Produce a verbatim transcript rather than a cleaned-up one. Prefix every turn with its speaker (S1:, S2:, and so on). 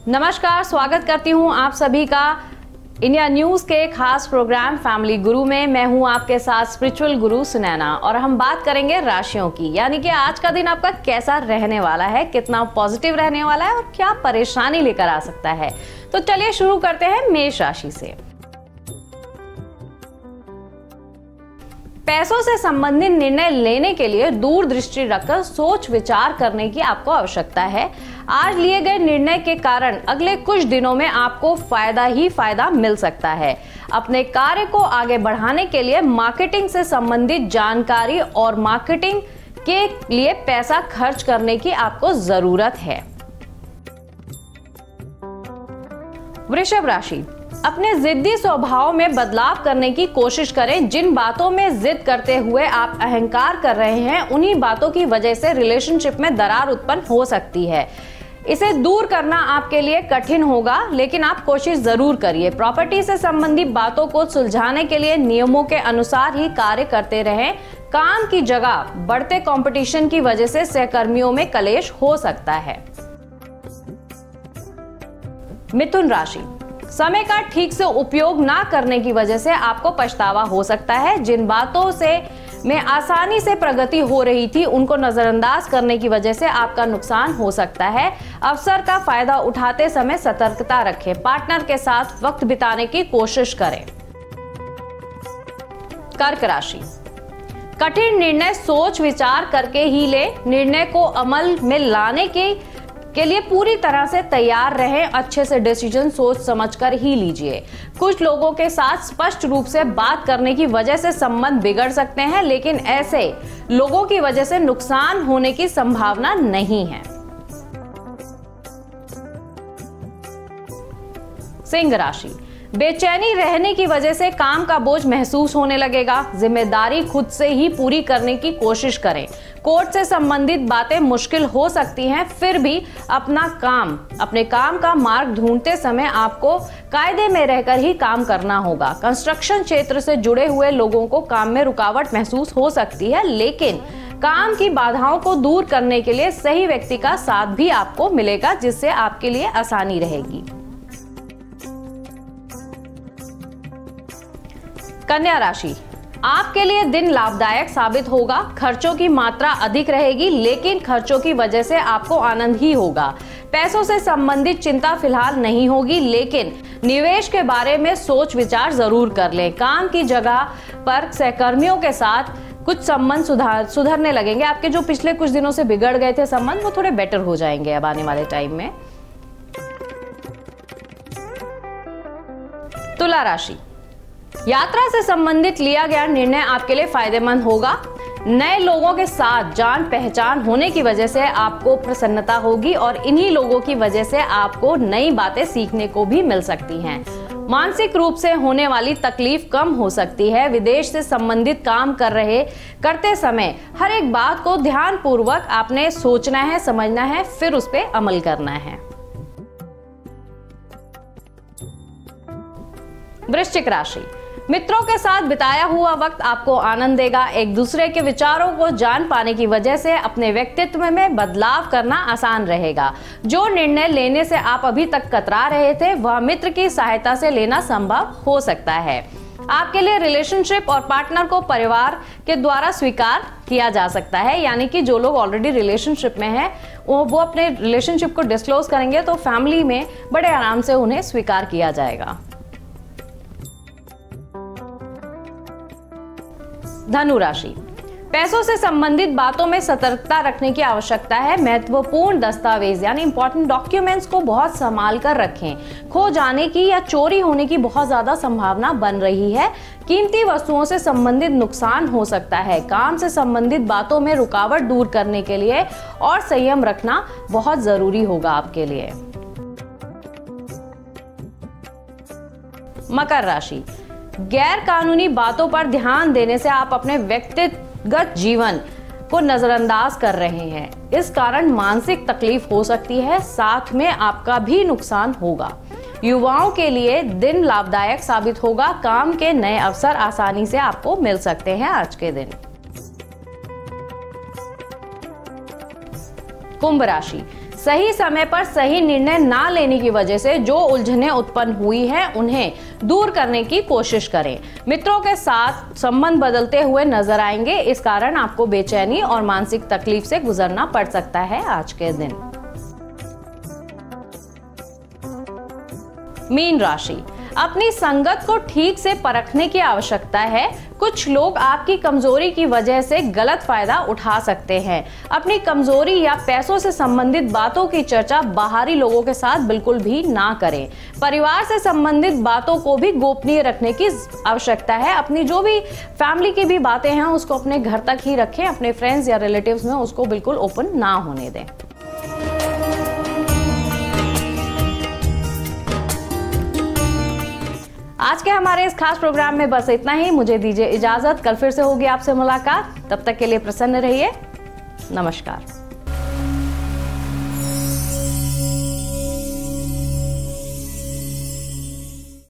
S1: नमस्कार, स्वागत करती हूं आप सभी का इंडिया न्यूज के खास प्रोग्राम फैमिली गुरु में। मैं हूं आपके साथ स्पिरिचुअल गुरु सुनैना और हम बात करेंगे राशियों की, यानी कि आज का दिन आपका कैसा रहने वाला है, कितना पॉजिटिव रहने वाला है और क्या परेशानी लेकर आ सकता है। तो चलिए शुरू करते हैं मेष राशि से। पैसों से संबंधित निर्णय लेने के लिए दूरदृष्टि रखकर सोच विचार करने की आपको आवश्यकता है। आज लिए गए निर्णय के कारण अगले कुछ दिनों में आपको फायदा ही फायदा मिल सकता है। अपने कार्य को आगे बढ़ाने के लिए मार्केटिंग से संबंधित जानकारी और मार्केटिंग के लिए पैसा खर्च करने की आपको जरूरत है। वृषभ राशि, अपने जिद्दी स्वभाव में बदलाव करने की कोशिश करें। जिन बातों में जिद करते हुए आप अहंकार कर रहे हैं, उन्हीं बातों की वजह से रिलेशनशिप में दरार उत्पन्न हो सकती है। इसे दूर करना आपके लिए कठिन होगा, लेकिन आप कोशिश जरूर करिए। प्रॉपर्टी से संबंधित बातों को सुलझाने के लिए नियमों के अनुसार ही कार्य करते रहें। काम की जगह बढ़ते कंपटीशन की वजह से सहकर्मियों में कलेश हो सकता है। मिथुन राशि, समय का ठीक से उपयोग ना करने की वजह से आपको पछतावा हो सकता है। जिन बातों से में आसानी से प्रगति हो रही थी, उनको नजरअंदाज करने की वजह से आपका नुकसान हो सकता है। अवसर का फायदा उठाते समय सतर्कता रखें। पार्टनर के साथ वक्त बिताने की कोशिश करें। कर्क राशि, कठिन निर्णय सोच विचार करके ही ले। निर्णय को अमल में लाने के के लिए पूरी तरह से तैयार रहें। अच्छे से डिसीजन सोच समझकर ही लीजिए। कुछ लोगों के साथ स्पष्ट रूप से बात करने की वजह से संबंध बिगड़ सकते हैं, लेकिन ऐसे लोगों की वजह से नुकसान होने की संभावना नहीं है। सिंह राशि, बेचैनी रहने की वजह से काम का बोझ महसूस होने लगेगा। जिम्मेदारी खुद से ही पूरी करने की कोशिश करें। कोर्ट से संबंधित बातें मुश्किल हो सकती हैं, फिर भी अपना काम अपने काम का मार्ग ढूंढते समय आपको कायदे में रहकर ही काम करना होगा। कंस्ट्रक्शन क्षेत्र से जुड़े हुए लोगों को काम में रुकावट महसूस हो सकती है, लेकिन काम की बाधाओं को दूर करने के लिए सही व्यक्ति का साथ भी आपको मिलेगा, जिससे आपके लिए आसानी रहेगी। कन्या राशि, आपके लिए दिन लाभदायक साबित होगा। खर्चों की मात्रा अधिक रहेगी, लेकिन खर्चों की वजह से आपको आनंद ही होगा। पैसों से संबंधित चिंता फिलहाल नहीं होगी, लेकिन निवेश के बारे में सोच विचार जरूर कर लें। काम की जगह पर सहकर्मियों के साथ कुछ संबंध सुधार सुधरने लगेंगे। आपके जो पिछले कुछ दिनों से बिगड़ गए थे संबंध, वो थोड़े बेटर हो जाएंगे अब आने वाले टाइम में। तुला राशि, यात्रा से संबंधित लिया गया निर्णय आपके लिए फायदेमंद होगा। नए लोगों के साथ जान पहचान होने की वजह से आपको प्रसन्नता होगी और इन्हीं लोगों की वजह से आपको नई बातें सीखने को भी मिल सकती हैं। मानसिक रूप से होने वाली तकलीफ कम हो सकती है। विदेश से संबंधित काम कर रहे करते समय हर एक बात को ध्यान पूर्वक आपने सोचना है, समझना है, फिर उस पर अमल करना है। वृश्चिक राशि, मित्रों के साथ बिताया हुआ वक्त आपको आनंद देगा। एक दूसरे के विचारों को जान पाने की वजह से अपने व्यक्तित्व में बदलाव करना आसान रहेगा। जो निर्णय लेने से आप अभी तक कतरा रहे थे, वह मित्र की सहायता से लेना संभव हो सकता है। आपके लिए रिलेशनशिप और पार्टनर को परिवार के द्वारा स्वीकार किया जा सकता है, यानी कि जो लोग ऑलरेडी रिलेशनशिप में हैं, वो अपने रिलेशनशिप को डिस्क्लोज करेंगे तो फैमिली में बड़े आराम से उन्हें स्वीकार किया जाएगा। धनु राशि, पैसों से संबंधित बातों में सतर्कता रखने की आवश्यकता है। महत्वपूर्ण दस्तावेज यानी इंपॉर्टेंट डॉक्यूमेंट्स को बहुत संभाल कर रखें। खो जाने की या चोरी होने की बहुत ज्यादा संभावना बन रही है। कीमती वस्तुओं से संबंधित नुकसान हो सकता है। काम से संबंधित बातों में रुकावट दूर करने के लिए और संयम रखना बहुत जरूरी होगा आपके लिए। मकर राशि, गैर कानूनी बातों पर ध्यान देने से आप अपने व्यक्तिगत जीवन को नजरअंदाज कर रहे हैं। इस कारण मानसिक तकलीफ हो सकती है, साथ में आपका भी नुकसान होगा। युवाओं के लिए दिन लाभदायक साबित होगा। काम के नए अवसर आसानी से आपको मिल सकते हैं आज के दिन। कुंभ राशि, सही समय पर सही निर्णय ना लेने की वजह से जो उलझनें उत्पन्न हुई हैं उन्हें दूर करने की कोशिश करें। मित्रों के साथ संबंध बदलते हुए नजर आएंगे, इस कारण आपको बेचैनी और मानसिक तकलीफ से गुजरना पड़ सकता है आज के दिन। मीन राशि, अपनी संगत को ठीक से परखने की आवश्यकता है। कुछ लोग आपकी कमजोरी की वजह से गलत फायदा उठा सकते हैं। अपनी कमजोरी या पैसों से संबंधित बातों की चर्चा बाहरी लोगों के साथ बिल्कुल भी ना करें। परिवार से संबंधित बातों को भी गोपनीय रखने की आवश्यकता है। अपनी जो भी फैमिली की भी बातें हैं उसको अपने घर तक ही रखें, अपने फ्रेंड्स या रिलेटिव्स में उसको बिल्कुल ओपन ना होने दें। आज के हमारे इस खास प्रोग्राम में बस इतना ही। मुझे दीजिए इजाजत, कल फिर से होगी आपसे मुलाकात। तब तक के लिए प्रसन्न रहिए। नमस्कार।